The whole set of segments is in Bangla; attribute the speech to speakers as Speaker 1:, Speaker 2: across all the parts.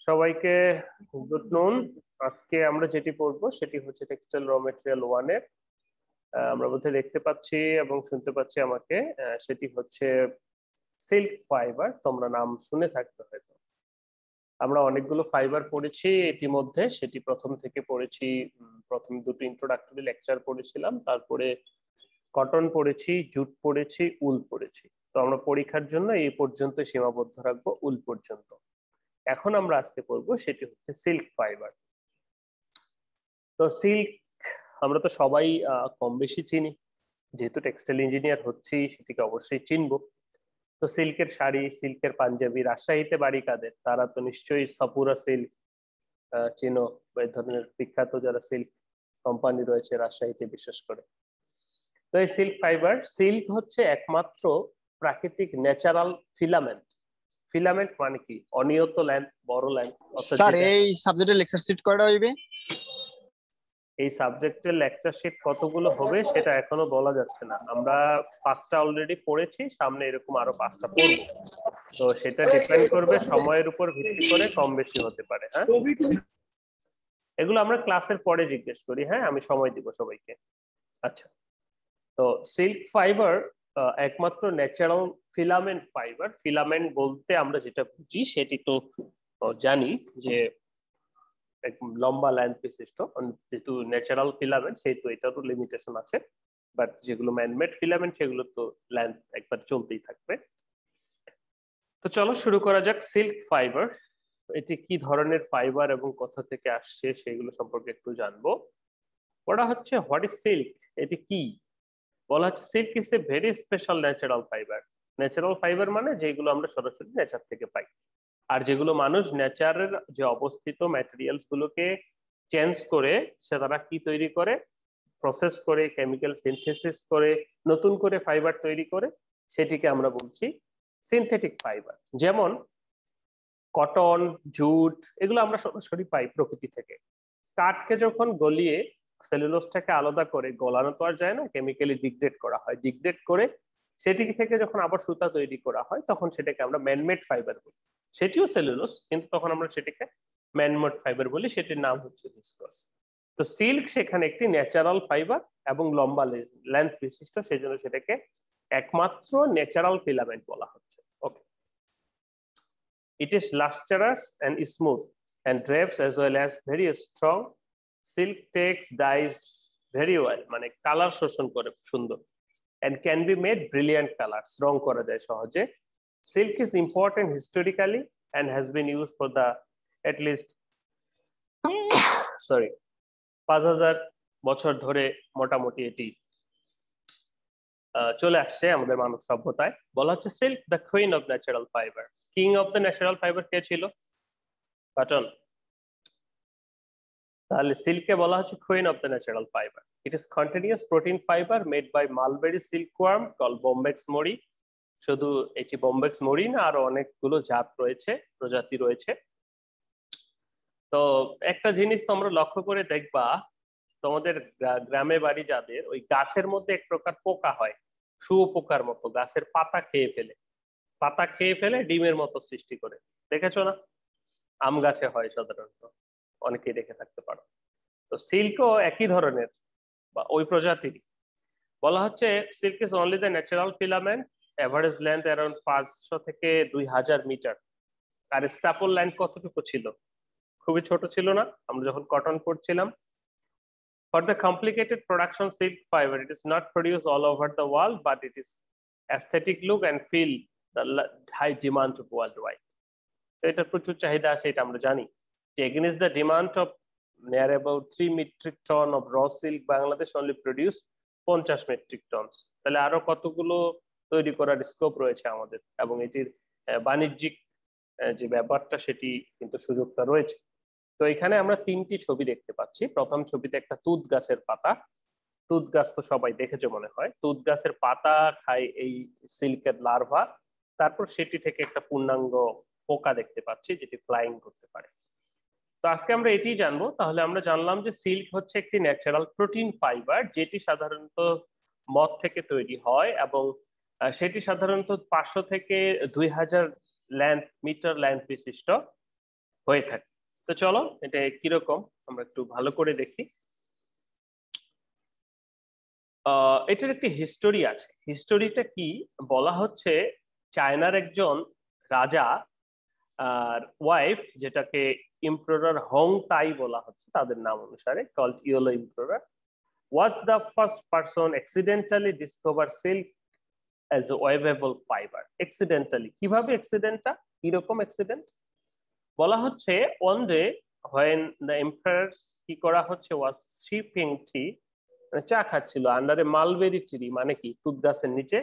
Speaker 1: সবাইকে গুড নুন। আজকে আমরা যেটি পড়বো সেটি হচ্ছে টেক্সটাইল র মেটেরিয়াল 1 এর আমরা বোধহয় দেখতে পাচ্ছি এবং শুনতে পাচ্ছি আমাকে। সেটি হচ্ছে সিল্ক ফাইবার। তোমরা নাম শুনে থাকতে হয়তো। আমরা অনেকগুলো ফাইবার পড়েছি ইতিমধ্যে, সেটি প্রথম থেকে পড়েছি। প্রথম দুটো ইন্ট্রোডাক্টরি লেকচার পড়েছিলাম, তারপরে কটন পড়েছি, জুট পড়েছি, উল পড়েছি। তো আমরা পরীক্ষার জন্য এই পর্যন্ত সীমাবদ্ধ রাখবো, উল পর্যন্ত। এখন আমরা আজকে পড়বো সেটি হচ্ছে সিল্ক ফাইবার। তো সিল্ক আমরা তো সবাই কম বেশি চিনি, যেহেতু টেক্সটাইল ইঞ্জিনিয়ার হচ্ছি সেটিকে অবশ্যই চিনবো। তো সিল্কের শাড়ি, সিল্কের পাঞ্জাবি, রাজশাহীতে বাড়ি কাদের তারা তো নিশ্চয়ই সাপুরা সিল্ক চিনো, এই ধরনের বিখ্যাত যারা সিল্ক কোম্পানি রয়েছে রাজশাহীতে বিশেষ করে। তো এই সিল্ক ফাইবার, সিল্ক হচ্ছে একমাত্র প্রাকৃতিক ন্যাচারাল ফিলামেন্ট। ফিলামেন্ট মানে কি? অনিয়ত লেন্থ, বড় লেন্থ।
Speaker 2: স্যার এই সাবজেক্টের লেকচার শিট কয়টা হইবে?
Speaker 1: এই সাবজেক্টের লেকচার শিট কতগুলো হবে সেটা এখনো বলা যাচ্ছে না। আমরা 5টা অলরেডি পড়েছি, সামনে এরকম আরো 5টা পড়বো। তো সেটা ডিপেন্ড করবে সময়ের উপর ভিত্তি করে, কম বেশি হতে পারে। হ্যাঁ, এগুলো আমরা ক্লাসের পরে জিজ্ঞেস করি। হ্যাঁ, আমি সময় দিব সবাইকে। আচ্ছা, তো সিল্ক ফাইবার একমাত্র ন্যাচারাল ফিলামেন্ট ফাইবার। ফিলামেন্ট বলতে আমরা যেটা বুঝি সেটি তো জানি যে লম্বা লেন্থ বিশিষ্ট, যেহেতু ন্যাচারাল ফিলামেন্ট সেহেতু এটারও লিমিটেশন আছে। বাট যেগুলো ম্যানমেড ফিলামেন্ট সেগুলো তো লেন্থ একবার চলতেই থাকবে। তো চলো শুরু করা যাক। সিল্ক ফাইবার এটি কি ধরনের ফাইবার এবং কোথা থেকে আসছে সেগুলো সম্পর্কে একটু জানবো। ওটা হচ্ছে হোয়াট ইজ সিল্ক, এটি কি? বলা হচ্ছে silk is a very special natural fibre. Natural fibre মানে যেগুলো আমরা সরাসরি নেচার থেকে পাই, আর যেগুলো মানুষ নেচারের যে অবস্থিত ম্যাটেরিয়ালস গুলোকে চেঞ্জ করে সে তারা কি তৈরি করে, প্রসেস করে, কেমিক্যাল সিনথেসিস করে নতুন করে ফাইবার তৈরি করে, সেটিকে আমরা বলছি সিনথেটিক ফাইবার। যেমন কটন, জুট, এগুলো আমরা সরাসরি পাই প্রকৃতি থেকে। কাঠকে যখন গলিয়ে সেলুলোজটাকে আলাদা করে, গলানো তো আর যায় না, কেমিক্যালি ডিগ্রেড করা হয়। ডিগ্রেড করে সেটি থেকে যখন আবার সুতা তৈরি করা হয় তখন সেটাকে আমরা ম্যানমেড ফাইবার বলি। সেটিও সেলুলোজ, কিন্তু তখন আমরা সেটাকে ম্যানমেড ফাইবার বলি, সেটির নাম হচ্ছে ভিসকস। তো সিল্ক সেখানে একটি ন্যাচারাল ফাইবার এবং লম্বা লেন্থ বিশিষ্ট, সেজন্য সেটাকে একমাত্র ন্যাচারাল ফিলামেন্ট বলা হচ্ছে। Okay, it is lustrous and smooth and drapes as well as very strong. Silk takes dyes very well, মানে কালার শোষণ করে সুন্দর, and can be made brilliant colors, রং করা যায় সহজে। Silk is important historically and has been used for the at least 5000 বছর ধরে মোটামুটি এটি চলে আসছে আমাদের মানব সভ্যতায়। বলা হচ্ছে silk the queen of natural fibre. King of the natural fibre কে ছিল? কটন। তাহলে সিল্ককে বলা হচ্ছে queen of the natural fibre. It is continuous protein fibre made by mulberry silkworm call bombyx mori. শুধু এটি বোম্বেক্স মরি না, আরো অনেকগুলো জাত রয়েছে, প্রজাতি রয়েছে। তো একটা জিনিস তোমরা লক্ষ্য করে দেখবা, তোমাদের গ্রামে বাড়ি যাদের, ওই গাছের মধ্যে এক প্রকার পোকা হয়, শুয়োপোকার মতো, গাছের পাতা খেয়ে ফেলে। পাতা খেয়ে ফেলে ডিমের মতো সৃষ্টি করে, দেখেছো না? আম গাছে হয় সাধারণত, অনেকেই দেখে থাকতে পারো। তো সিল্কও একই ধরনের বা ওই প্রজাতির। বলা হচ্ছে silk is only the natural filament, average length around 500 থেকে 2000 মিটার। আর স্টাপল লেন্থ কতটুকু ছিল? খুবই ছোট ছিল না আমরা যখন কটন পড়ছিলাম? For the complicated production silk fiber, it is not produced all over the world, but it is aesthetic look and feel the high demand of worldwide. তো এটা প্রচুর চাহিদা আছে, এটা আমরা জানি। যে against the demand of near about 3 metric ton of raw silk, Bangladesh only produced 50 metric tons। তাহলে আরো কতগুলো তৈরি করার স্কোপ রয়েছে আমাদের, এবং এটির বাণিজ্যিক যে ব্যাপারটা সেটি কিন্তু সুযোগটা রয়েছে। তো এখানে আমরা 3টি ছবি দেখতে পাচ্ছি। প্রথম ছবিতে একটা তুঁত গাছের পাতা। তুঁত গাছ তো সবাই দেখেছো মনে হয়। তুঁত গাছের পাতা খায় এই সিল্কের লার্ভা, তারপর সেটি থেকে একটা পূর্ণাঙ্গ পোকা দেখতে পাচ্ছি যেটি ফ্লাইং করতে পারে। তো আজকে আমরা এটি জানবো। তাহলে আমরা জানলাম যে সিল্ক হচ্ছে একটি ন্যাচারাল প্রোটিন ফাইবার, যেটি সাধারণত মদ থেকে তৈরি হয়, এবং সেটি সাধারণত 500 থেকে 2000 মিটার লেন্থ বিশিষ্ট। হয়ে থাকে। তো চলো এটা কিরকম আমরা একটু ভালো করে দেখি। এটার একটি হিস্টোরি আছে। হিস্টোরিটা কি বলা হচ্ছে, চায়নার একজন রাজা আর ওয়াইফ, যেটাকে ইম্পোরার হং তাই বলা হচ্ছে তাদের নাম অনুসারে, called yellow emperor, was the first person accidentally discover silk as a weavable fiber. Accidentally, কিভাবে অ্যাক্সিডেন্টটা, কিরকম অ্যাক্সিডেন্ট বলা হচ্ছে, one day when the emperor কি করা হচ্ছে was sipping tea, চা খাচ্ছিল আন্ডারে মালবেরি ট্রি, মানে কি তুত গাছের নিচে,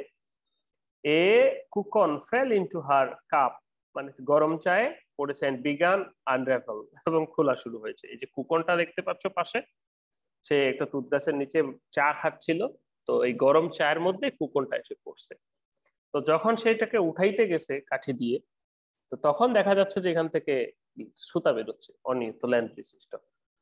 Speaker 1: a cocoon fell into her cup, মানে গরম চায়ে পড়েছে, এন্ড বিগান আনরাভেল, এবং খোলা শুরু হয়েছে। এই যে কুকনটা দেখতে পাচ্ছ পাশে, সে একটা তুত গাছের নিচে চা খাচ্ছিল, তো এই গরম চায়ের মধ্যে কুকনটা এসে পড়ছে। তো যখন সেটাকে উঠাইতে গেছে কাঠি দিয়ে, তো তখন দেখা যাচ্ছে যে এখান থেকে সুতা বেরোচ্ছে অনিয়ত লেন্থ বিশিষ্ট।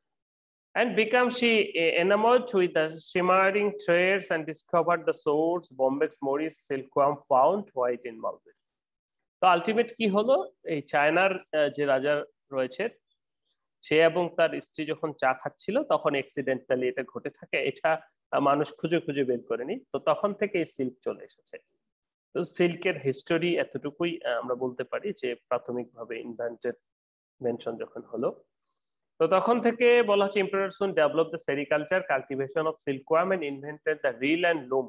Speaker 1: And become she enamored with the shimmering threads and discovered the source, Bombyx Morris silkworm found white in mulberry. তো আলটিমেট কি হলো, এই চায়নার যে রাজা রয়েছে, সে এবং তার স্ত্রী যখন চা খাচ্ছিল তখন অ্যাক্সিডেন্টালি এটা ঘটে থাকে। এটা মানুষ খুঁজে খুঁজে বের করেনি, তো তখন থেকে এই সিল্ক চলে এসেছে। তো সিল্কের হিস্টোরি এতটুকুই আমরা বলতে পারি, যে প্রাথমিকভাবে ইনভেনশন যখন হলো, তো তখন থেকে বলা হচ্ছে emperor soon develop the sericulture cultivation of silkworm and invented the reel and loom.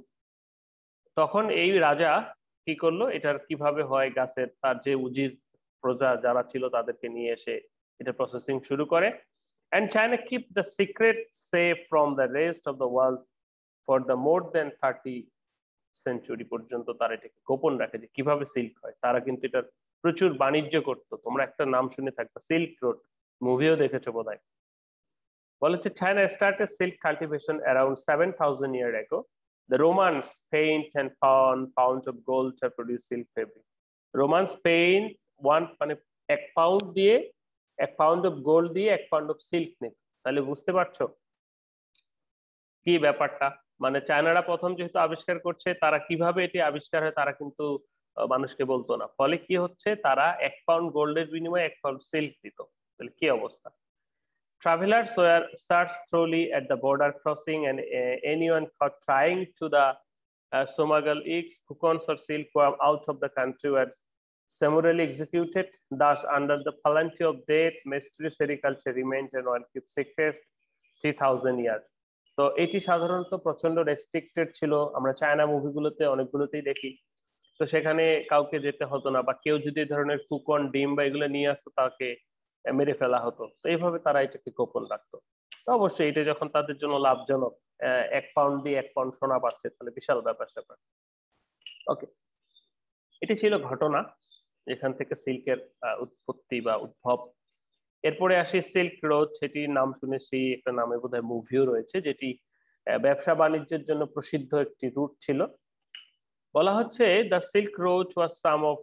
Speaker 1: তখন এই রাজা কি করলো, এটার কিভাবে হয় গাছের, তার যে উজির প্রজা যারা ছিল তাদেরকে নিয়ে এসে এটা প্রসেসিং শুরু করে। And China keep the secret safe from the rest of the world for the more than 30 century পর্যন্ত তারা এটাকে গোপন রাখে যে কিভাবে সিল্ক হয়। তারা কিন্তু এটার প্রচুর বাণিজ্য করতো। তোমরা একটা নাম শুনে থাকবে, সিল্ক রোড, মুভিও দেখেছো বোধহয়। বলে হচ্ছে China started silk cultivation around 7,000 years ago. The Romans paint and pounds of gold to produce silk fabric. Romans paint মানে 1 পাউন্ড দিয়ে 1 পাউন্ড অফ গোল্ড দিয়ে 1 পাউন্ড অফ সিল্ক নিত। তাহলে বুঝতে পারছো কি ব্যাপারটা, মানে চায়নারা প্রথম যেহেতু আবিষ্কার করছে, তারা কিভাবে এটি আবিষ্কার হয় তারা কিন্তু মানুষকে বলতো না, ফলে কি হচ্ছে, তারা 1 পাউন্ড গোল্ডের বিনিময়ে 1 পাউন্ড সিল্ক দিত। তাহলে কি অবস্থা। Travelers were searched thoroughly at the border crossing, and anyone caught trying to the smuggle eggs, cocoons, or silkworm out of the country were summarily executed. Thus, under the penalty of death, mystery sericulture remained and one kept secret 3,000 years. তো এটি সাধারণত প্রচন্ড রেস্ট্রিক্টেড ছিল, আমরা চায়না মুভিগুলোতে অনেকগুলোতেই দেখি। তো সেখানে কাউকে যেতে হতো না, বা কেউ যদি ধরনের কুকন, ডিম বা এগুলো নিয়ে আসতো তাকে মেরে ফেলা হতো। তো এইভাবে তারা এটাকে গোপন রাখতো। তো অবশ্যই এটা যখন তাদের জন্য লাভজনক, 1 পাউন্ড দিয়ে 1 পাউন্ড সোনা পাচ্ছে, তাহলে বিশাল ব্যাপার স্যাপার। ওকে, এটি ছিল ঘটনা যেখান থেকে সিল্কের উৎপত্তি বা উদ্ভব। এরপরে আসি সিল্ক রোড, সেটির নাম শুনেছি, একটা নামে বোধহয় মুভিও রয়েছে, যেটি ব্যবসা বাণিজ্যের জন্য প্রসিদ্ধ একটি রুট ছিল। বলা হচ্ছে the silk road was some of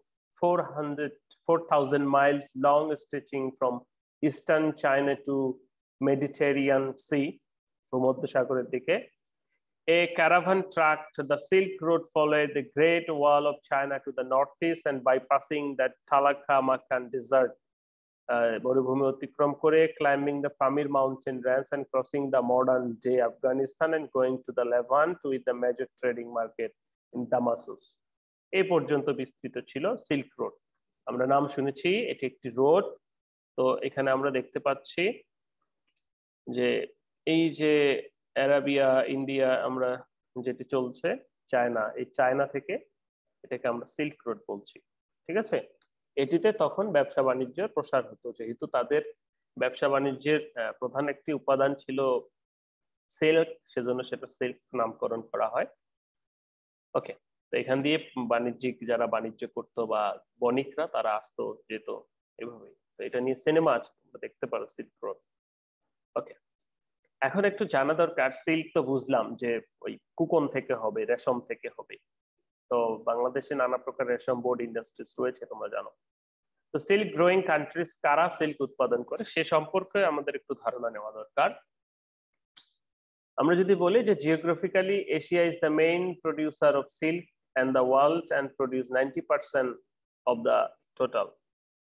Speaker 1: 4,000 miles long, stretching from eastern China to Mediterranean Sea, ভূমধ্যসাগরের দিকে। A caravan tracked the Silk Road followed the Great Wall of China to the northeast and bypassing the Taklamakan Desert, মরুভূমি অতিক্রম করে, climbing the Pamir mountain range and crossing the modern day Afghanistan and going to the Levant with the major trading market in Damascus. এই পর্যন্ত বিস্তৃত ছিল সিল্ক রোড। আমরা নাম শুনেছি, এটি একটি রোড। তো এখানে আমরা দেখতে পাচ্ছি যে এই যে আরাবিয়া, ইন্ডিয়া, আমরা যেটি চলছে চায়না, এই চায়না থেকে এটাকে আমরা সিল্ক রোড বলছি। ঠিক আছে, এটিতে তখন ব্যবসা বাণিজ্যের প্রসার হতো, যেহেতু তাদের ব্যবসা বাণিজ্যের প্রধান একটি উপাদান ছিল সিল্ক, সেজন্য সেটা সিল্ক নামকরণ করা হয়। ওকে, তো এখান দিয়ে বাণিজ্যিক যারা বাণিজ্য করতো বা বণিকরা তারা আসতো যেত এভাবেই। তো এটা নিয়ে সিনেমা আছে, তোমরা দেখতে পারো, সিল্ক রোড। ওকে, এখন একটু জানা দরকার, সিল্ক তো বুঝলাম যে ওই কুকন থেকে হবে, রেশম থেকে হবে। তো বাংলাদেশে নানা প্রকার রেশম বোর্ড ইন্ডাস্ট্রিজ রয়েছে, তোমরা জানো। তো সিল্ক গ্রোয়িং কান্ট্রিজ কারা সিল্ক উৎপাদন করে সে সম্পর্কে আমাদের একটু ধারণা নেওয়া দরকার। আমরা যদি বলি যে geographically Asia is the main producer of silk and the world and produce 90% of the total.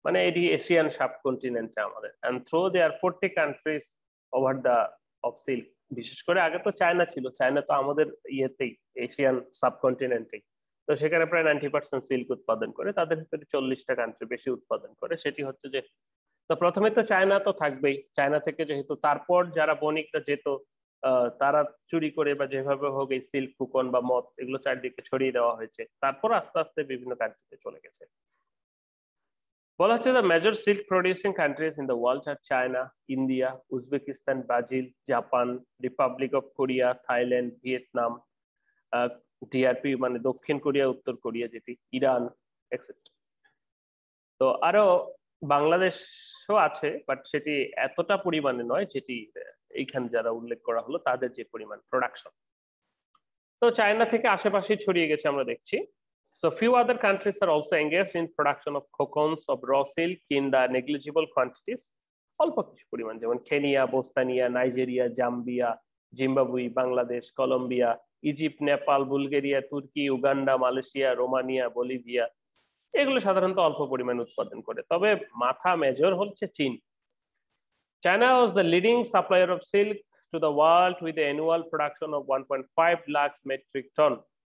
Speaker 1: মানে এটি এশিয়ান সাবকন্টিনেন্টে আমাদের, and through their 40 countries over the of silk. বিশেষ করে আগে তো চায়না ছিল, চায়না তো আমাদের ইয়েতেই, এশিয়ান সাবকন্টিনেন্টেই। তো সেখানে প্রায় 90% সিল্ক উৎপাদন করে, তাদের ভিতরে 40টা কান্ট্রি বেশি উৎপাদন করে। সেটি হচ্ছে যে, তো প্রথমে তো চায়না তো থাকবেই, চায়না থেকে যেহেতু তারপর যারা বণিকরা যেত, তারা চুরি করে বা যেভাবে হোক এই সিল্ক, কুকন বা মদ এগুলো চারদিকে ছড়িয়ে দেওয়া হয়েছে, তারপর আস্তে আস্তে বিভিন্ন কান্ট্রিতে চলে গেছে। বলা হচ্ছে the major silk producing countries in the world are China, India, Uzbekistan, Brazil, Japan, Republic of Korea, Thailand, Vietnam, DRP মানে দক্ষিণ কোরিয়া, উত্তর কোরিয়া যেটি, ইরান, এক্সেট্রা। তো আরো বাংলাদেশও আছে, বাট সেটি এতটা পরিমাণে নয় যেটি এইখানে যারা উল্লেখ করা হলো তাদের যে পরিমাণ প্রোডাকশন। তো চায়না থেকে আশেপাশে ছড়িয়ে গেছে আমরা দেখছি। So few other countries are also engaged in production of cocoons of raw silk in the negligible quantities. অল্প কিছু পরিমাণ, যেমন কেনিয়া, বোস্তানিয়া, Nigeria, Zambia, Zimbabwe, Bangladesh, Colombia, Egypt, Nepal, Bulgaria, তুর্কি, উগান্ডা, মালয়েশিয়া, রোমানিয়া, বলিভিয়া, এগুলো সাধারণত অল্প পরিমাণ উৎপাদন করে। তবে মাথা মেজর হচ্ছে চীন। China was the leading supplier of silk to the world with the annual production of 1.5 lakhs metric ton.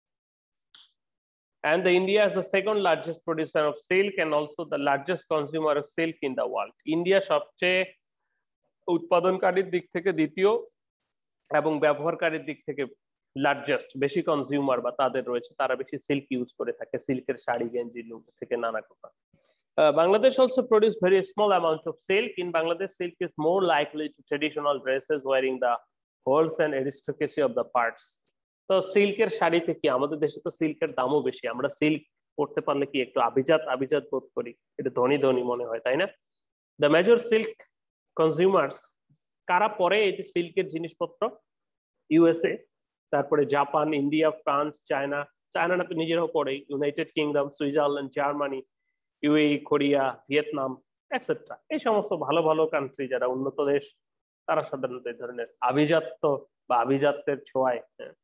Speaker 1: And India is the second largest producer of silk and also the largest consumer of silk in the world. India সবচেয়ে উৎপাদনকারীর দিক থেকে দ্বিতীয় এবং ব্যবহারকারীর দিক থেকে লার্জেস্ট, বেশি কনজিউমার বা তাদের রয়েছে, তারা বেশি সিল্ক ইউজ করে থাকে, সিল্কের শাড়ি, গেঞ্জি, লুঙ্গি থেকে নানা কথা। Bangladesh also produce very small amount of silk. In Bangladesh, silk is more likely to traditional dresses wearing the holes and aristocracy of the parts. তো সিল্কের শাড়িতে কি, আমাদের দেশে তো সিল্কের দামও বেশি, আমরা সিল্ক পরতে পারলে কি একটু আভিজাত আভিজাত বোধ করি, এটা ধনী ধনী মনে হয়, তাই না? দ্য মেজর সিল্ক কনজিউমার্স, কারা পরে এই যে সিল্কের জিনিসপত্র? ইউএসএ, তারপরে Japan, India, France, China, China না তো নিজেরাও পড়ে, United Kingdom, Switzerland, Germany, UAE, Korea, Vietnam, etcetera. এই সমস্ত ভালো ভালো কান্ট্রি যারা উন্নত দেশ, তারা সাধারণত এই ধরনের আভিজাত্য বা আভিজাত্যের ছোঁয়ায়।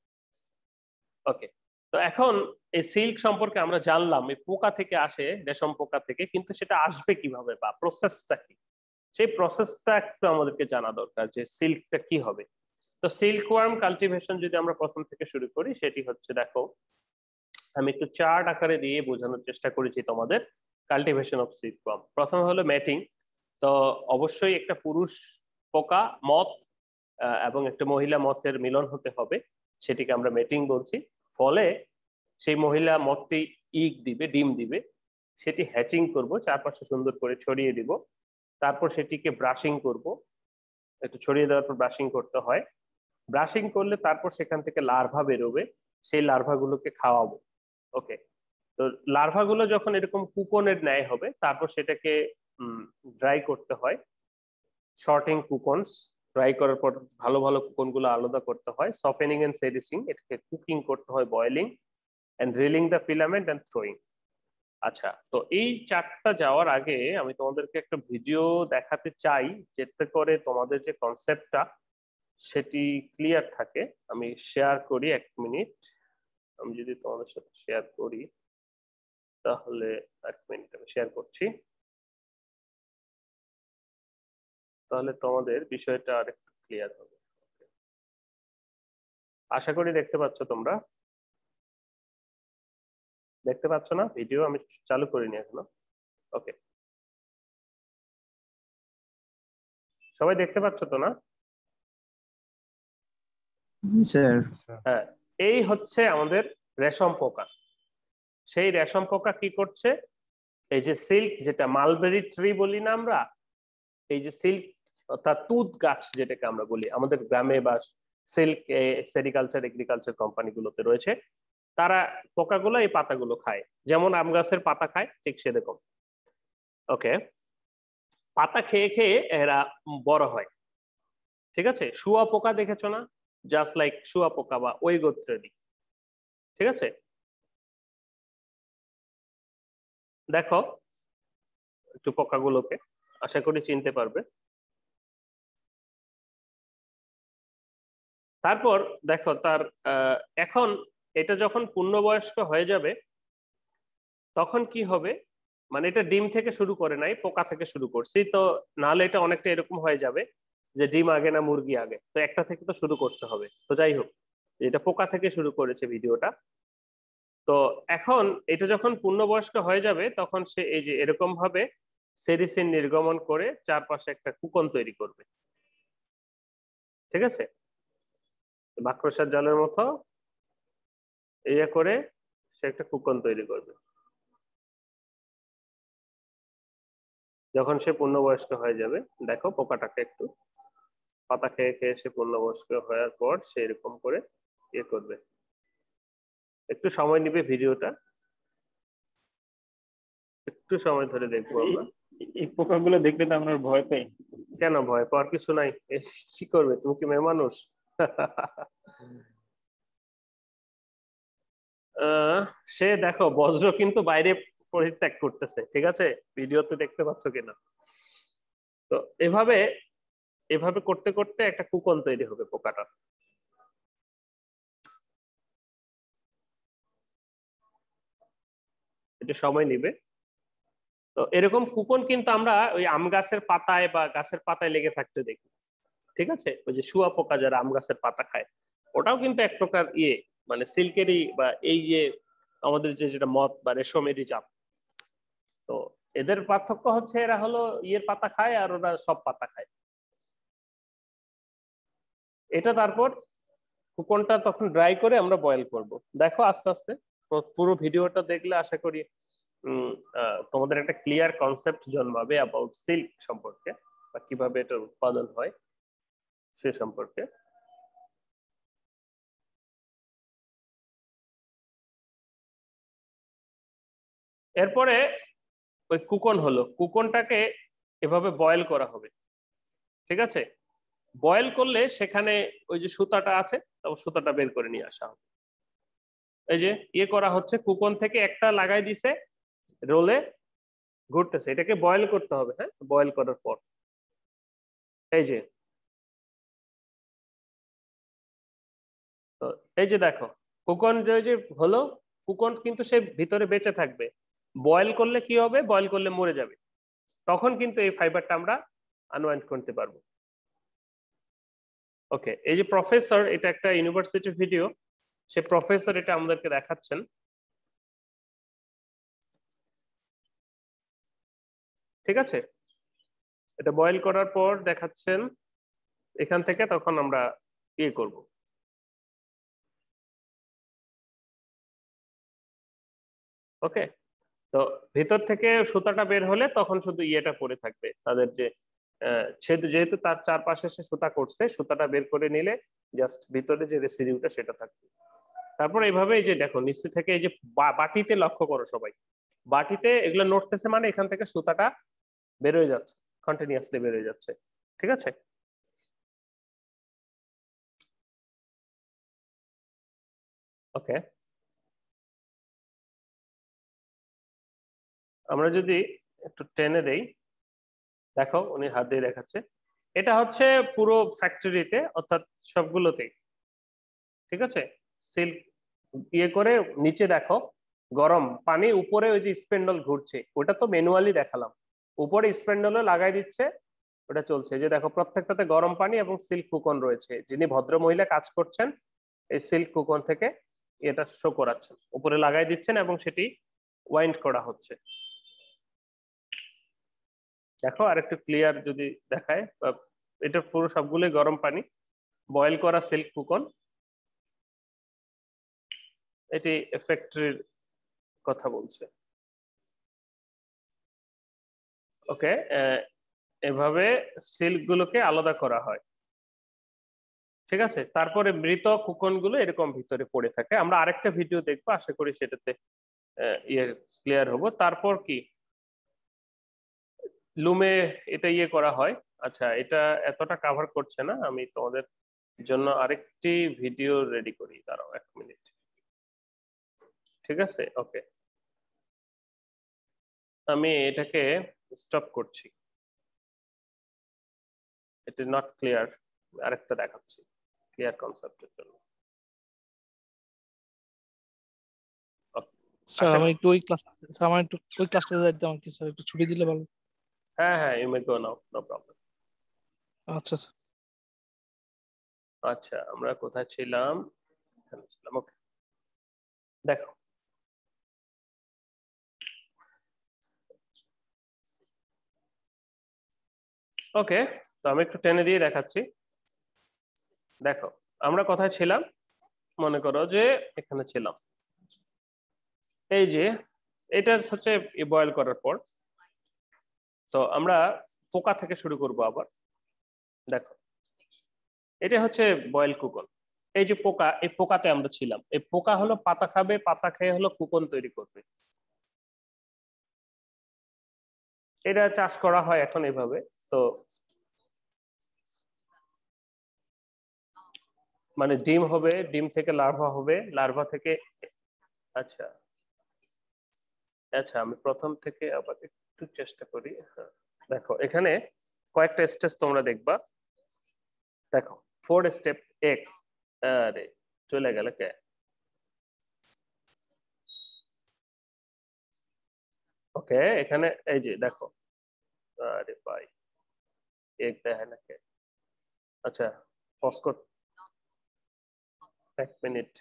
Speaker 1: ওকে, তো এখন এই সিল্ক সম্পর্কে আমরা জানলাম, এই পোকা থেকে আসে, রেশম পোকা থেকে, কিন্তু সেটা আসবে কিভাবে বা প্রসেসটা কি, সেই প্রসেসটা একটু আমাদেরকে জানা দরকার, যে সিল্কটা কি হবে। তো সিল্ক ওয়ার্ম কাল্টিভেশন যদি আমরা প্রথম থেকে শুরু করি, সেটি হচ্ছে, দেখো আমি একটু চার্ট আকারে দিয়ে বোঝানোর চেষ্টা করেছি তোমাদের কাল্টিভেশন অফ সিল্ক ওয়ার্ম। প্রথমে হলো ম্যাটিং। তো অবশ্যই একটা পুরুষ পোকা মথ এবং একটা মহিলা মথের মিলন হতে হবে, সেটিকে আমরা ম্যাটিং বলছি। ফলে সেই মহিলা মথটি ইগ দিবে, ডিম দিবে, সেটি হ্যাচিং করব, চারপাশে সুন্দর করে ছড়িয়ে দিব, তারপর সেটিকে ব্রাশিং করব, একটু ছড়িয়ে দেওয়ার পর ব্রাশিং করতে হয়। ব্রাশিং করলে তারপর সেখান থেকে লার্ভা বেরোবে, সেই লার্ভাগুলোকে খাওয়াবো। ওকে, তো লার্ভাগুলো যখন এরকম কুকনের ন্যায় হবে, তারপর সেটাকে ড্রাই করতে হয়, শর্টিং কুকনস, ড্রাই করার পর ভালো ভালো কুকন গুলো আলাদা করতে হয়, সফেনিং এন্ড সেডিসিং, এটাকে কুকিং করতে হয়, boiling and drilling the filament and throwing. আচ্ছা, তো এই চারটা যাওয়ার আগে আমি তোমাদেরকে একটা ভিডিও দেখাতে চাই, যেতে করে তোমাদের যে কনসেপ্টটা সেটি ক্লিয়ার থাকে। আমি শেয়ার করি, 1 মিনিট। আমি যদি তোমাদের সাথে শেয়ার করি, তাহলে 1 মিনিট আমি শেয়ার করছি, তাহলে তোমাদের বিষয়টা আরেকটু ক্লিয়ার হবে। আশা করি দেখতে পাচ্ছ তোমরা, দেখতে পাচ্ছ না? ভিডিও আমি চালু করিনি এখনো। ওকে, সবাই দেখতে পাচ্ছ তো না? হ্যাঁ, এই হচ্ছে আমাদের রেশম পোকা। সেই রেশম পোকা কি করছে, এই যে সিল্ক, যেটা মালবেরি ট্রি বলি না আমরা, এই যে সিল্ক অর্থাৎ তুঁত গাছ যেটাকে আমরা বলি, আমাদের গ্রামে বা সিল্ক সেরিকালচার এগ্রিকালচার কোম্পানিগুলোতে রয়েছে, তারা পোকাগুলো এই পাতাগুলো খায়, যেমন আম গাছের পাতা খায়, ঠিক সেরকম। ওকে, পাতা খেয়ে খেয়ে এরা বড় হয়, ঠিক আছে? শুয়া পোকা দেখেছো না? জাস্ট লাইক শুয়া পোকা বা ওই গোত্রেরই, ঠিক আছে? দেখো একটু পোকাগুলোকে, আশা করি চিনতে পারবে। তারপর দেখো তার এখন এটা যখন পূর্ণবয়স্ক হয়ে যাবে, তখন কি হবে, মানে এটা ডিম থেকে শুরু করে নাই, পোকা থেকে শুরু করছি। তো নাহলে এটা অনেকটা এরকম হয়ে যাবে যে ডিম আগে না মুরগি আগে, তো একটা থেকে তো শুরু করতে হবে। তো যাই হোক, এটা পোকা থেকে শুরু করেছে ভিডিওটা। তো এখন এটা যখন পূর্ণবয়স্ক হয়ে যাবে তখন সে এই যে এরকম ভাবে সেরিসিন নির্গমন করে চারপাশে একটা কুকন তৈরি করবে। ঠিক আছে, মাকড়সার জালের মতো ইয়ে করে সে একটা কুকন তৈরি করবে। যখন সে পূর্ণবয়স্ক হয়ে যাবে, দেখো পোকাটাকে একটু পাতা খেয়ে খেয়ে সে পূর্ণবয়স্ক হওয়ার পর সে এরকম করে ইয়ে করবে। একটু সময় নিবে ভিডিওটা, একটু সময় ধরে দেখবো আমরা।
Speaker 3: এই পোকাগুলো দেখলে তো আমরা ভয় পাই।
Speaker 1: কেন ভয় পাওয়ার কিছু নাই, কি করবে, তুমি কি মেয়ে মানুষ? সে দেখো বজ্র কিন্তু বাইরে পরিত্যাগ করতেছে, ঠিক আছে, ভিডিওতে দেখতে পাচ্ছ কিনা। তো এভাবে এভাবে করতে করতে একটা কুকন তৈরি হবে পোকাটা। একটু সময় নিবে। তো এরকম কুকন কিন্তু আমরা ওই আম গাছের পাতায় বা গাছের পাতায় লেগে থাকতে দেখি। ঠিক আছে, ওই যে শুয়া পোকা যারা আম গাছের পাতা খায়, ওটাও কিন্তু এক প্রকার ইয়ে, মানে সিল্কেরই বা এই যে আমাদের যে যেটা মদ বা রেশমেরই জাত। তো এদের পার্থক্য হচ্ছে এরা হলো ইয়ের পাতা খায় আর ওরা সব পাতা খায়। এটা তারপর কুকনটা তখন ড্রাই করে আমরা বয়েল করব। দেখো আস্তে আস্তে পুরো ভিডিওটা দেখলে আশা করি তোমাদের একটা ক্লিয়ার কনসেপ্ট জন্মাবে অ্যাবাউট সিল্ক সম্পর্কে বা কিভাবে এটার উৎপাদন হয় সে সম্পর্কে। এরপরে ওই কুকন হলো, কুকনটাকে এভাবে বয়েল করা হবে। ঠিক আছে, বয়েল করলে সেখানে ওই যে সুতাটা আছে, তারপর সুতাটা বের করে নিয়ে আসা হবে। এই যে ইয়ে করা হচ্ছে, কুকন থেকে একটা লাগাই দিছে, রোলে ঘুরতেছে, এটাকে বয়েল করতে হবে। হ্যাঁ, বয়েল করার পর এই যে, তো এই যে দেখো কুকন যে হলো, কুকন কিন্তু সে ভিতরে বেঁচে থাকবে। বয়েল করলে কি হবে, বয়েল করলে মরে যাবে, তখন কিন্তু এই ফাইবারটা আমরা আনওয়াইন্ড করতে পারবো। ওকে, এই যে প্রফেসর, এটা একটা ইউনিভার্সিটি ভিডিও, সে প্রফেসর এটা আমাদেরকে দেখাচ্ছেন। ঠিক আছে, এটা বয়েল করার পর দেখাচ্ছেন এখান থেকে, তখন আমরা ইয়ে করব। ওকে, তো ভেতর থেকে সুতাটা বের হলে তখন শুধু ইয়েটা পড়ে থাকবে, তাদের যে যেহেতু তার চারপাশে সে সুতা করছে, সুতাটা বের করে নিলে জাস্ট ভিতরে যে রেসিডিউটা সেটা থাকবে। তারপর এইভাবে এই যে দেখো নিচে থেকে এই যে বাটিতে লক্ষ্য করো সবাই, বাটিতে এগুলো নড়তেছে মানে এখান থেকে সুতাটা বের হয়ে যাচ্ছে, কন্টিনিউয়াসলি বের হয়ে যাচ্ছে। ঠিক আছে, ওকে, আমরা যদি একটু টেনে দেই, দেখো উনি হাত দিয়ে দেখাচ্ছে, এটা হচ্ছে পুরো ফ্যাক্টরিতে অর্থাৎ সবগুলোতেই। ঠিক আছে, সিল্ক ইয়ে করে নিচে দেখো গরম পানি, উপরে ওই যে স্পেন্ডল ঘুরছে, ওটা তো ম্যানুয়ালি দেখালাম, উপরে স্পেন্ডলে লাগাই দিচ্ছে, ওটা চলছে। যে দেখো প্রত্যেকটাতে গরম পানি এবং সিল্ক কুকন রয়েছে, যিনি ভদ্র মহিলা কাজ করছেন এই সিল্ক কুকন থেকে এটা শো করাচ্ছেন, উপরে লাগাই দিচ্ছেন এবং সেটি ওয়াইন্ড করা হচ্ছে। দেখো আরেকটু ক্লিয়ার যদি দেখায়, এটা পুরো সবগুলোই গরম পানি, বয়েল করা সিল্ক কুকন। এটি ফ্যাক্টরির কথা বলছে। ওকে, এভাবে সিল্ক গুলোকে আলাদা করা হয়। ঠিক আছে, তারপরে মৃত কুকন গুলো এরকম ভিতরে পড়ে থাকে। আমরা আরেকটা ভিডিও দেখবো, আশা করি সেটাতে ইয়ে ক্লিয়ার হবো। তারপর কি লুমে এটা ইয়ে করা হয়। আচ্ছা, এটা এতটা কাভার করছে না, আমি তোমাদের জন্য আরেকটি ভিডিও রেডি করি, দাঁড়াও 1 মিনিট। ঠিক আছে, ওকে, আমি এটাকে স্টপ করছি, এটা নট ক্লিয়ার, আরেকটা দেখাচ্ছি ক্লিয়ার কনসেপ্টের জন্য।
Speaker 4: স্যার
Speaker 1: আশা-
Speaker 4: আমার একটু ওই ক্লাস স্যার আমার একটু ওই ক্লাসটাতে যাইতে আমাকে স্যার একটু ছুটি দিলে ভালো।
Speaker 1: হ্যাঁ হ্যাঁ, you may go now, no problem.
Speaker 4: আচ্ছা স্যার।
Speaker 1: আচ্ছা, আমরা কোথায় ছিলাম? এখানে ছিলাম, ওকে। দেখো, ওকে, তো আমি একটু টেনে দিয়ে দেখাচ্ছি। দেখো, আমরা কোথায় ছিলাম? মনে করো যে এখানে ছিলাম। এই যে এটা হচ্ছে বয়েল করার পর, তো আমরা পোকা থেকে শুরু করব আবার। দেখো, এটা হচ্ছে বয়েল কুকন। এই যে পোকা, এই পোকাতে আমরা ছিলাম। এই পোকা হলো পাতা খাবে, পাতা খেয়ে হলো কুকন তৈরি করবে। এটা চাষ করা হয় এখন এভাবে। তো মানে ডিম হবে, ডিম থেকে লার্ভা হবে, লার্ভা থেকে, আচ্ছা আচ্ছা, আমি প্রথম থেকে আবার একটু চেষ্টা করি। হ্যাঁ, দেখো এখানে কয়েকটা স্টেজ তোমরা দেখবা। দেখো, 4 স্টেপ। এক, আরে চলে গেল কে? ওকে, এখানে এই যে দেখো, আরে ভাই এক দেখে না কে? আচ্ছা, পজ কর 1 মিনিট।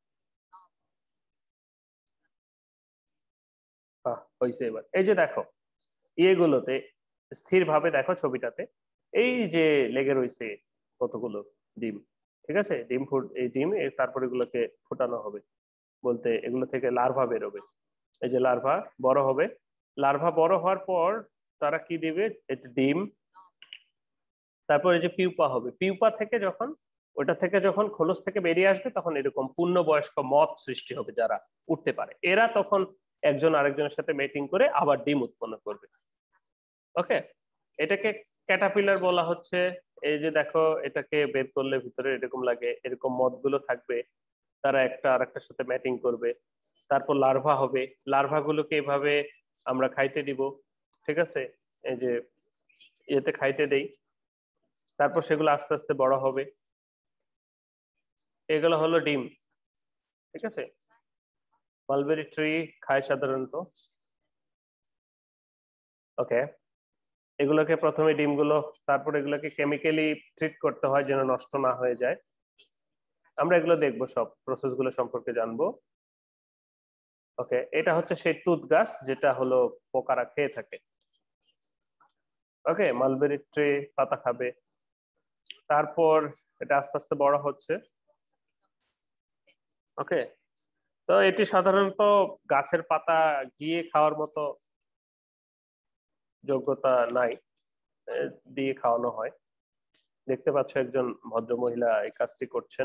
Speaker 1: হয়েছে এবার। এই যে দেখো, ইয়েগুলোতে স্থির ভাবে দেখো ছবিটাতে, এই যে লেগে রয়েছে কতগুলো ডিম। ঠিক আছে, ডিম এই ডিম তারপরে এগুলোকে ফোটানো হবে, বলতে এগুলো থেকে লার্ভা বেরোবে। এই যে লার্ভা বড় হবে, লার্ভা বড় হওয়ার পর তারা কি দিবে? ডিম, তারপর এই যে পিউপা হবে। পিউপা থেকে যখন, ওটা থেকে যখন খোলস থেকে বেরিয়ে আসবে, তখন এরকম পূর্ণবয়স্ক মথ সৃষ্টি হবে যারা উঠতে পারে। এরা তখন একজন আরেকজনের সাথে মেটিং করে আবার ডিম উৎপন্ন করবে। ওকে, এটাকে ক্যাটারপিলার বলা হচ্ছে। এই যে দেখো, এটাকে বের করলে ভিতরে এরকম লাগে, এরকম মথগুলো থাকবে, তারা একটা আরেকটার সাথে ম্যাটিং করবে। তারপর লার্ভা হবে, লার্ভা গুলোকে এভাবে আমরা খাইতে দিব। ঠিক আছে, এই যে এতে খাইতে দেই, তারপর সেগুলো আস্তে আস্তে বড় হবে। এগুলো হলো ডিম। ঠিক আছে, মালবেরি ট্রি খায় সাধারণত। ওকে, এগুলোকে প্রথমে ডিমগুলো, তারপর এগুলোকে কেমিক্যালি ট্রিট করতে হয় যেন নষ্ট না হয়ে যায়। আমরা এগুলো দেখবো, সব প্রসেস গুলো সম্পর্কে জানবো। ওকে, এটা হচ্ছে সেই তুত গাছ যেটা হলো পোকারা খেয়ে থাকে। ওকে, মালবেরি ট্রি পাতা খাবে, তারপর এটা আস্তে আস্তে বড় হচ্ছে। ওকে, তো এটি সাধারণত গাছের পাতা গিয়ে খাওয়ার মতো যোগ্যতা নাই, দিয়ে খাওয়ানো হয়। দেখতে পাচ্ছ একজন ভদ্র মহিলা এই কাজটি করছেন।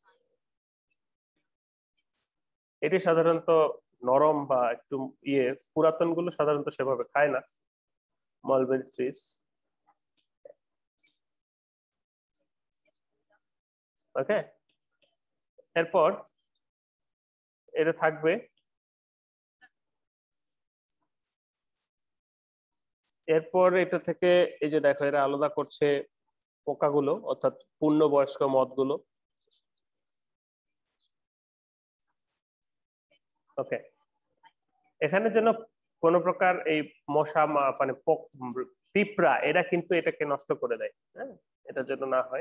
Speaker 1: এটি সাধারণত নরম বা একটু পুরাতন গুলো সাধারণত সেভাবে খায় না, মালবেরি ট্রিজ। ওকে, এরপর এটা থাকবে। এরপর এটা থেকে এই যে দেখো, এরা আলাদা করছে পোকাগুলো, অর্থাৎ পূর্ণবয়স্ক মথগুলো। ওকে, এখানে যেন কোনো প্রকার এই মশা মানে পিঁপড়া এরা কিন্তু এটাকে নষ্ট করে দেয়, হ্যাঁ, এটা যেন না হয়।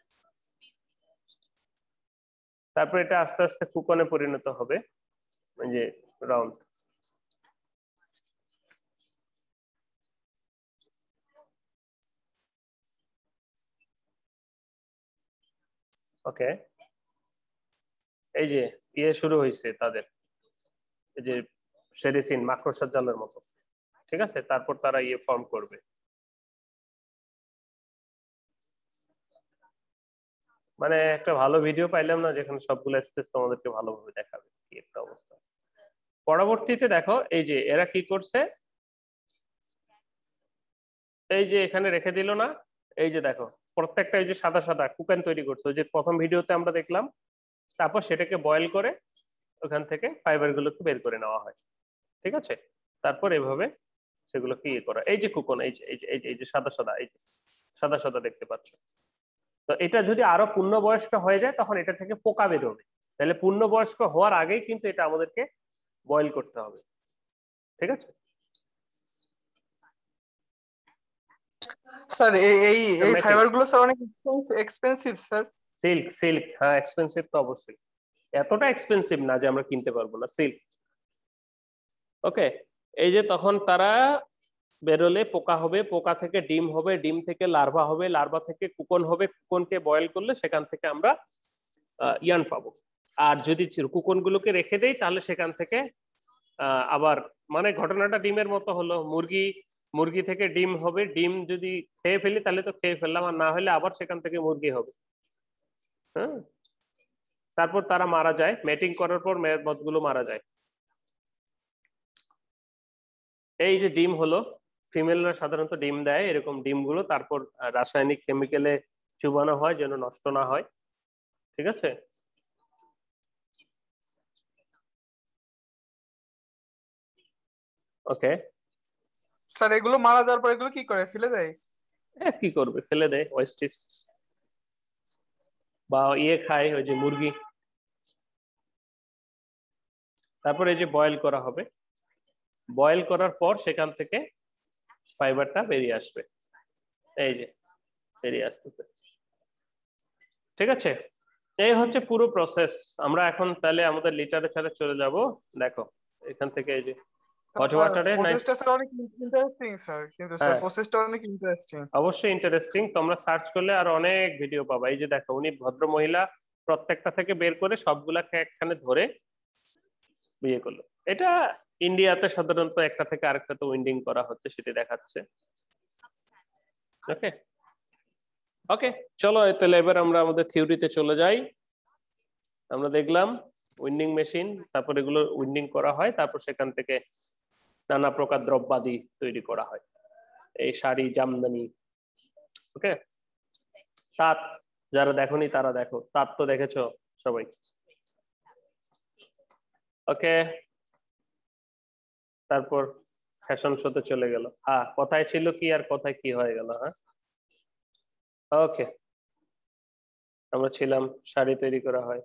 Speaker 1: তারপর এটা আস্তে আস্তে কুকনে পরিণত হবে, এই যে রাউন্ড। ওকে, এই যে শুরু হয়েছে তাদের, এই যে সেরিসিন মাকড়সার জালের মতো। ঠিক আছে, তারপর তারা ফর্ম করবে। মানে একটা ভালো ভিডিও পাইলাম না যেখানে সবগুলো স্টেজ তোমাদেরকে ভালোভাবে দেখাবে কি একটা অবস্থা। পরবর্তীতে দেখো, এই যে এরা কি করছে, এই যে এখানে রেখে দিল না, এই যে দেখো প্রত্যেকটা এই যে সাদা সাদা কুকান তৈরি করছে, ওই যে প্রথম ভিডিওতে আমরা দেখলাম। তারপর সেটাকে বয়েল করে ওখান থেকে ফাইবার গুলোকে বের করে নেওয়া হয়। ঠিক আছে, তারপর এভাবে সেগুলোকে করা। এই যে কুকন, এই যে এই যে এই যে সাদা সাদা, এই যে সাদা সাদা দেখতে পাচ্ছ। তো এটা যদি আরো পূর্ণবয়স্ক হয়ে যায় তখন এটা থেকে পোকা বেরোবে। তাহলে পূর্ণবয়স্ক হওয়ার আগেই কিন্তু এটা আমাদেরকে বয়েল করতে হবে, ঠিক আছে?
Speaker 5: স্যার এই
Speaker 1: Making.
Speaker 5: ফাইবার গুলো স্যার অনেক এক্সপেন্সিভ স্যার।
Speaker 1: সিল্ক হ্যাঁ এক্সপেন্সিভ তো অবশ্যই, এতটা এক্সপেন্সিভ না যে আমরা কিনতে পারবো না সিল্ক। ওকে, এই যে তখন তারা বেরোলে পোকা হবে, পোকা থেকে ডিম হবে, ডিম থেকে লার্ভা হবে, লার্ভা থেকে কুকন হবে, কুকনকে বয়েল করলে সেখান থেকে আমরা ইয়ার্ন পাবো। আর যদি কুকন গুলোকে রেখে দেই তাহলে সেখান থেকে আবার মানে ঘটনাটা ডিমের মতো হলো, মুরগি থেকে ডিম হবে, ডিম যদি খেয়ে ফেলি তাহলে তো খেয়ে ফেললাম, আর না হলে আবার সেখান থেকে মুরগি হবে। হ্যাঁ, তারপর তারা মারা যায়, মেটিং করার পর মেয়েগুলো মারা যায়। এই যে ডিম হলো, ফিমেলরা সাধারণত ডিম দেয়, এরকম ডিমগুলো তারপর রাসায়নিক কেমিক্যালে চুবানো হয় যেন নষ্ট না হয়, ঠিক আছে? ওকে
Speaker 5: স্যার এগুলো মারা যাওয়ার পর এগুলো কি করে, ফেলে দেয়?
Speaker 1: কি করবে, ফেলে দেয়, ওয়েস্টেজ, বা খায় ওই যে মুরগি। তারপর এই যে বয়েল করা হবে, বয়েল করার পর সেখান থেকে ফাইবারটা বেরিয়ে আসবে, এই যে বেরিয়ে আসতেছে, ঠিক আছে? এই হচ্ছে পুরো প্রসেস। আমরা এখন তাহলে আমাদের লিটারেচারে চলে যাব। দেখো এখান থেকে এই যে হট ওয়াটারে
Speaker 5: প্রসেসটা স্যার অনেক ইন্টারেস্টিং স্যার, কিন্তু স্যার
Speaker 1: হ্যাঁ।
Speaker 5: প্রসেসটা অনেক ইন্টারেস্টিং।
Speaker 1: অবশ্যই ইন্টারেস্টিং, তোমরা সার্চ করলে আর অনেক ভিডিও পাবা। এই যে দেখো উনি ভদ্র মহিলা প্রত্যেকটা থেকে বের করে সবগুলাকে একখানে ধরে বিয়ে করলো। এটা ইন্ডিয়াতে সাধারণত একটা থেকে আরেকটাতে উইন্ডিং করা হচ্ছে সেটি দেখাচ্ছে। ওকে ওকে, চলো তাহলে এবার আমরা আমাদের থিওরিতে চলে যাই। আমরা দেখলাম উইন্ডিং মেশিন, তারপর এগুলো উইন্ডিং করা হয়, তারপর সেখান থেকে নানা প্রকার দ্রব্যাদি তৈরি করা হয়, এই শাড়ি, জামদানি। ওকে, তাঁত যারা দেখোনি তারা দেখো, তাঁত তো দেখেছো সবাই। ওকে, তারপর ফ্যাশন শোতে চলে গেল। হ্যাঁ, কোথায় ছিল কি আর কোথায় কি হয়ে গেল। হ্যাঁ ওকে, আমরা ছিলাম শাড়ি তৈরি করা হয়।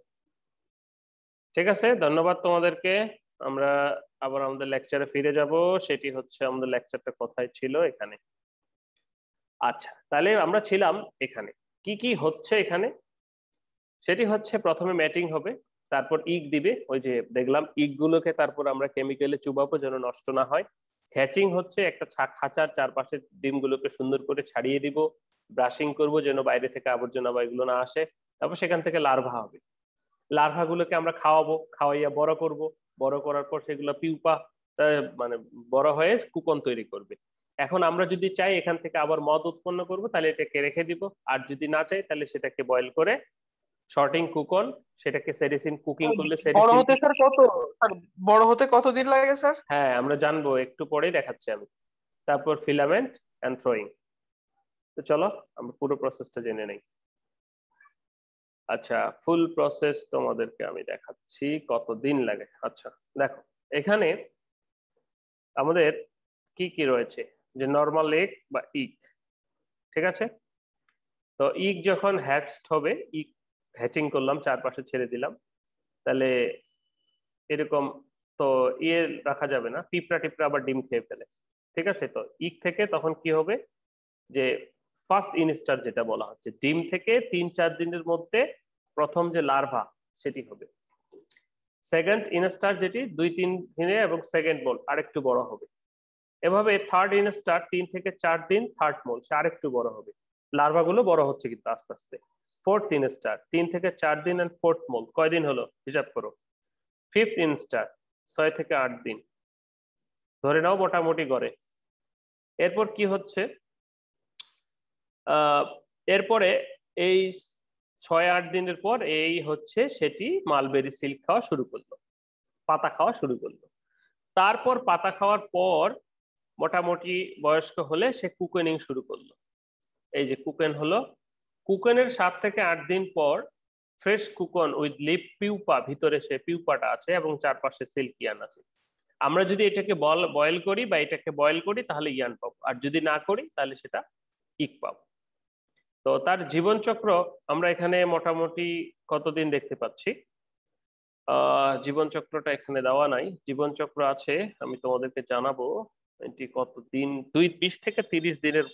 Speaker 1: ঠিক আছে, ধন্যবাদ তোমাদেরকে। আমরা আবার আমাদের লেকচারে ফিরে যাব, সেটি হচ্ছে আমাদের লেকচারটা কোথায় ছিল, এখানে। আচ্ছা, তাহলে আমরা ছিলাম এখানে, কি কি হচ্ছে এখানে সেটি হচ্ছে প্রথমে ম্যাটিং হবে, তারপর ইগ দিবে, ওই যে দেখলাম ইগ গুলোকে তারপর আমরা কেমিক্যালে চুবাবো যেন নষ্ট না হয়। হ্যাচিং হচ্ছে একটা খাঁচার চারপাশে ডিমগুলোকে সুন্দর করে ছাড়িয়ে দিব, ব্রাশিং করব যেন বাইরে থেকে আবর্জনা বা এগুলো না আসে। তারপর সেখান থেকে লার্ভা হবে, লার্ভা গুলোকে আমরা খাওয়াবো, খাওয়াইয়া বড় করব, বড় করার পর সেগুলো পিউপা মানে বড় হয়ে কুকন তৈরি করবে। এখন আমরা যদি চাই এখান থেকে আবার মদ উৎপন্ন করব, তাহলে এটাকে রেখে দিব, আর যদি না চাই তাহলে সেটাকে বয়েল করে শর্টিং কুকন, সেটাকে সেরিসিন কুকিং করলে
Speaker 5: বড়
Speaker 1: সেরিসিন।
Speaker 5: হতে স্যার স্যার বড় হতে কতদিন লাগে স্যার?
Speaker 1: হ্যাঁ আমরা জানবো, একটু পরেই দেখাচ্ছি আমি। তারপর ফিলামেন্ট এন্ড থ্রোয়িং। তো চলো আমরা পুরো প্রসেসটা জেনে নেই। আচ্ছা, ফুল প্রসেস তোমাদেরকে আমি দেখাচ্ছি কতদিন লাগে। আচ্ছা দেখো, এখানে আমাদের কি কি রয়েছে, যে নরমাল এগ বা ইগ, ঠিক আছে? তো ইগ যখন হ্যাচড হবে, ইগ হ্যাচিং করলাম, চারপাশে ছেড়ে দিলাম, তাহলে এরকম তো রাখা যাবে না, পিঁপড়া টিপড়া আবার ডিম খেয়ে ফেলে, ঠিক আছে? তো ইগ থেকে তখন কি হবে, যে ফার্স্ট ইনস্টার যেটা বলা হচ্ছে, ডিম থেকে 3-4 দিনের মধ্যে প্রথম যে লার্ভা সেটি হবে। সেকেন্ড ইনস্টার যেটি 2-3 দিনে, এবং সেকেন্ড মোল আরেকটু বড় হবে। এভাবে থার্ড ইনস্টার 3 থেকে 4 দিন, থার্ড মোল সে আরেকটু বড় হবে। লার্ভা গুলো বড় হচ্ছে কিন্তু আস্তে আস্তে। ফোর্থ ইনস্টার 3 থেকে 4 দিন, এন্ড ফোর্থ মোল কয়দিন হলো হিসাব করো। ফিফথ ইনস্টার 6 থেকে 8 দিন, ধরে নাও মোটামুটি গড়ে। এরপর কি হচ্ছে, এরপরে এই 6-8 দিনের পর এই হচ্ছে সেটি মালবেরি সিল্ক খাওয়া শুরু করলো, পাতা খাওয়া শুরু করলো। তারপর পাতা খাওয়ার পর মোটামুটি বয়স্ক হলে সে কুকেনিং শুরু করলো। এই যে কুকেন হলো, কুকেনের 7 থেকে 8 দিন পর fresh cocoon with live pupa, ভিতরে সে পিউপাটা আছে এবং চারপাশে সিল্কিয়ান আছে। আমরা যদি এটাকে বয়েল করি বা এটাকে বয়েল করি তাহলে ইয়ান পাবো, আর যদি না করি তাহলে সেটা ইক পাবো। তো তার জীবন চক্র আমরা এখানে মোটামুটি কতদিন দেখতে পাচ্ছি, জীবন চক্রটা এখানে দেওয়া নাই, জীবন চক্র আছে, আমি তোমাদেরকে জানাবো। এটি কত দিন, 20 থেকে 30 দিনের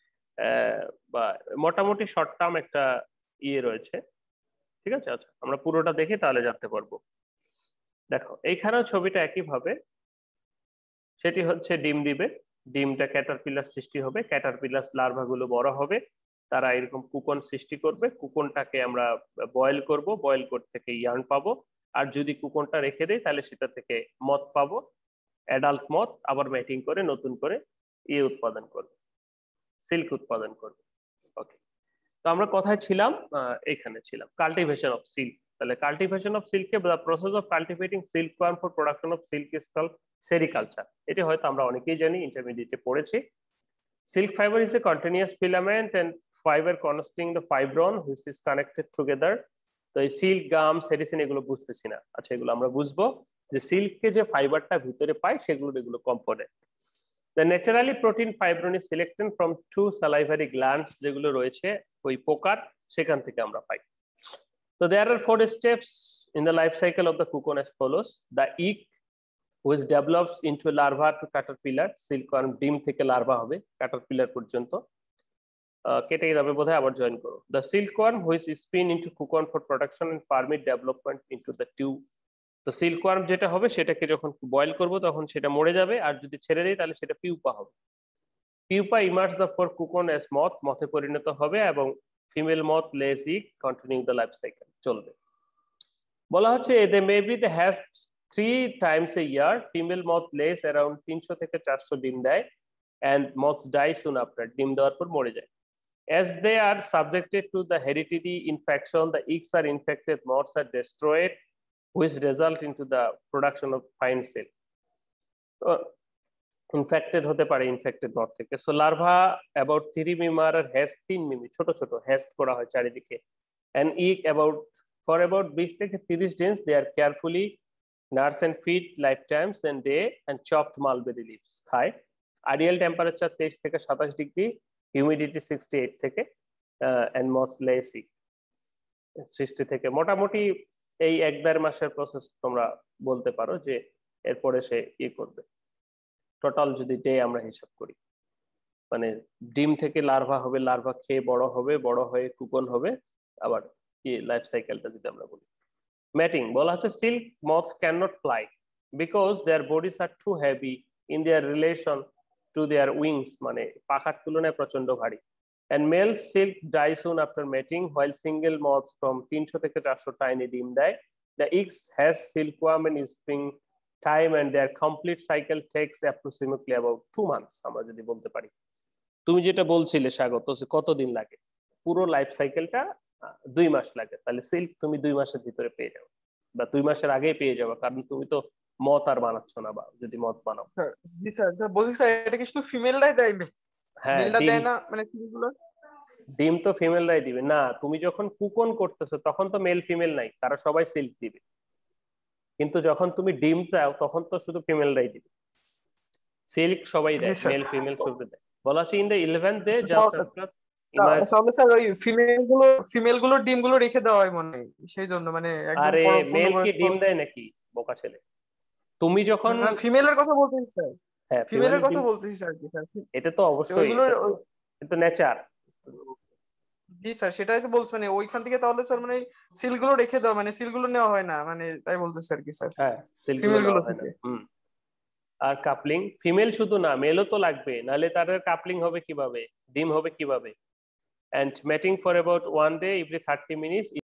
Speaker 1: বা মোটামুটি শর্ট টার্ম একটা ইয়ে রয়েছে। ঠিক আছে, আচ্ছা আমরা পুরোটা দেখি তাহলে জানতে পারবো। দেখো এইখানেও ছবিটা একই ভাবে, সেটি হচ্ছে ডিম দিবে, ডিমটা ক্যাটারপিলার সৃষ্টি হবে, ক্যাটারপিলার লার্ভা গুলো বড় হবে, তারা এরকম কুকন সৃষ্টি করবে, কুকনটাকে আমরা বয়েল করব, বয়েল করতে থেকে ইয়ার্ন পাবো, আর যদি কুকনটা রেখে দেই তাহলে সেটা থেকে মথ পাবো, অ্যাডাল্ট মথ, আবার ম্যাটিং করে নতুন করে ইয়ে উৎপাদন করবে, সিল্ক উৎপাদন করবে। ওকে, তো আমরা কোথায় ছিলাম? এখানে ছিলাম, কাল্টিভেশন অফ সিল্ক। তাহলে কাল্টিভেশন অফ সিল্কে the process of cultivating silk worm for production of silk is called sericulture. এটি হয়তো আমরা অনেকেই জানি, ইন্টারমিডিয়েটে পড়েছি। Silk fiber is a continuous filament and fiber consisting the fibron which is connected together. তো এই সিল্ক, গাম, সেরিসিন এগুলো বুঝতেছি না, আচ্ছা এগুলো আমরা বুঝবো যে সিল্ককে যে ফাইবারটা ভিতরে পাই এগুলো component. The naturally protein fibron is selected from 2 salivary glands যেগুলো রয়েছে ওই পোকার, সেখান থেকে আমরা পাই। So there are 4 steps in the life cycle of the cocoon as follows. The egg which develops into a larva to caterpillar, silkworm ডিম থেকে লার্ভা হবে caterpillar পর্যন্ত। কেটে যাবে বোধহয়, আবার জয়েন করো। The silkworm which spin into cocoon for production and permit development into the tube. তো সিল্কওয়ার্ম যেটা হবে সেটাকে যখন বয়েল করব তখন সেটা মরে যাবে, আর যদি ছেড়ে দিই তাহলে সেটা পিউপা হবে। Pupa emerge the for cocoon as moth, মথে পরিণত হবে, এবং female moth lays egg continue the life cycle, চলবে। বলা হচ্ছে they may be the has 3 times a year, female moth lays around 300 থেকে 400 ডিম দেয়, and moths die soon after, ডিম দেওয়ার পর মরে যায়। As they are subjected to the hereditary infection, the eggs are infected, moths are destroyed, which result into the production of fine cell. Infected হতে পারে, infected moth থেকে। So larva about 3 মিমার আর has 3 মিমি, ছোট ছোট হ্যাস্ট করা হয় চারিদিকে। And egg for about 20 থেকে 30 days they are carefully nurse and feed lifetimes and day and chopped mulberry leaves খায়। Ideal temperature 23 থেকে 27 ডিগ্রি, humidity 68 থেকে, and moths lay egg 60 থেকে। মোটামুটি এই 1-1.5 মাসের প্রসেস তোমরা বলতে পারো যে এরপরে সে ই করবে। টোটাল যদি ডে আমরা হিসাব করি, মানে ডিম থেকে লার্ভা হবে, লার্ভা খেয়ে বড় হবে, বড় হয়ে কুকন হবে, আবার এই লাইফ সাইকেলটা যদি আমরা বলি। ম্যাটিং বলা হচ্ছে silk moths can not fly because their bodies are too heavy in their relation to their wings, মানে পাখার তুলনায় প্রচন্ড ভারী। And male silk die soon after mating, while single moths from 300 থেকে 400 tiny ডিম দেয়। The eggs has silkworm and spring time and their complete cycle takes approximately about 2 months, আমরা যদি বলতে পারি। তুমি যেটা বলছিলে স্বাগত, কতদিন লাগে? পুরো লাইফ সাইকেলটা 2 মাস লাগে, তাহলে সিল্ক তুমি 2 মাসের ভিতরে পেয়ে যাও, বা 2 মাসের আগেই পেয়ে যাবে, কারণ তুমি তো মথ আর বানাচ্ছ না, বা যদি মথ বানাও।
Speaker 5: জি স্যার, বলছি স্যার এটা কি শুধু ফিমেলরাই দেয়?
Speaker 1: হ্যাঁ,
Speaker 5: মেলরা দেয় না মানে সিলগুলো?
Speaker 1: ডিম তো ফিমেলরাই দিবে না, তুমি যখন কুকন করতেছো তখন তো মেল ফিমেল নাই, তারা সবাই সিল্ক দিবে, কিন্তু যখন তুমি ডিম চাও তখন তো শুধু ফিমেলরাই দিবে। সিল্ক সবাই দেয়, মেল ফিমেল সবাই দেয়। বলা আছে in the 11th day just after emerge.
Speaker 5: তাহলে স্যার ওই ফিমেলগুলো ডিমগুলো রেখে দেওয়া হয় মনে হয়, সেই জন্য মানে একদম
Speaker 1: আরে মেল কি
Speaker 5: পূর্ণবয়স্ক।
Speaker 1: ডিম দেয় নাকি বোকা ছেলে? তুমি যখন
Speaker 5: ফিমেলের কথা বলতেছি স্যার,
Speaker 1: হ্যাঁ
Speaker 5: ফিমেলের কথা বলতেছি স্যার।
Speaker 1: এটা তো অবশ্যই,
Speaker 5: ওইগুলো
Speaker 1: কিন্তু নেচার।
Speaker 5: জি স্যার, সেটাই তো বলছি, মানে ওইখান থেকে তাহলে স্যার মানে সিলগুলো রেখে দেওয়া, মানে সিলগুলো নেওয়া হয় না, মানে তাই বলতেছি আর কি স্যার।
Speaker 1: হ্যাঁ, সিলগুলো
Speaker 5: ফিমেলগুলো
Speaker 1: নেওয়া হয় না।
Speaker 5: থেকে।
Speaker 1: আর কাপলিং ফিমেল শুধু না, মেলও তো লাগবে, নাহলে তাদের কাপলিং হবে কিভাবে, ডিম হবে কিভাবে? And mating for about 1 day every 30 minutes